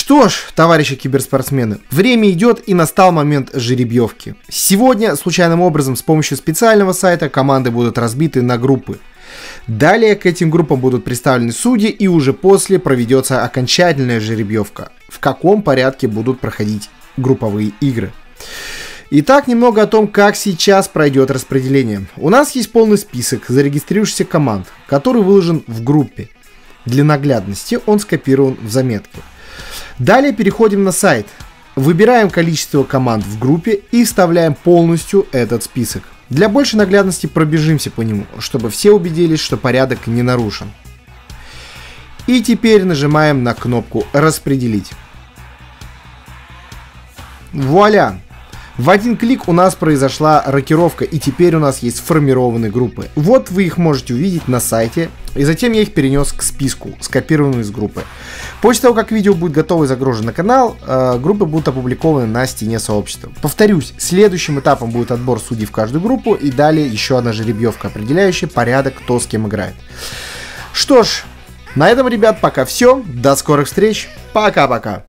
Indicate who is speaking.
Speaker 1: Что ж, товарищи киберспортсмены, время идет и настал момент жеребьевки. Сегодня, случайным образом, с помощью специального сайта команды будут разбиты на группы. Далее к этим группам будут представлены судьи, и уже после проведется окончательная жеребьевка, в каком порядке будут проходить групповые игры. Итак, немного о том, как сейчас пройдет распределение. У нас есть полный список зарегистрировавшихся команд, который выложен в группе. Для наглядности он скопирован в заметке. Далее переходим на сайт, выбираем количество команд в группе и вставляем полностью этот список. Для большей наглядности пробежимся по нему, чтобы все убедились, что порядок не нарушен. И теперь нажимаем на кнопку «Распределить». Вуаля! В один клик у нас произошла рокировка, и теперь у нас есть сформированные группы. Вот вы их можете увидеть на сайте, и затем я их перенес к списку, скопированному из группы. После того, как видео будет готово и загружено на канал, группы будут опубликованы на стене сообщества. Повторюсь, следующим этапом будет отбор судей в каждую группу, и далее еще одна жеребьевка, определяющая порядок, кто с кем играет. Что ж, на этом, ребят, пока все. До скорых встреч. Пока-пока.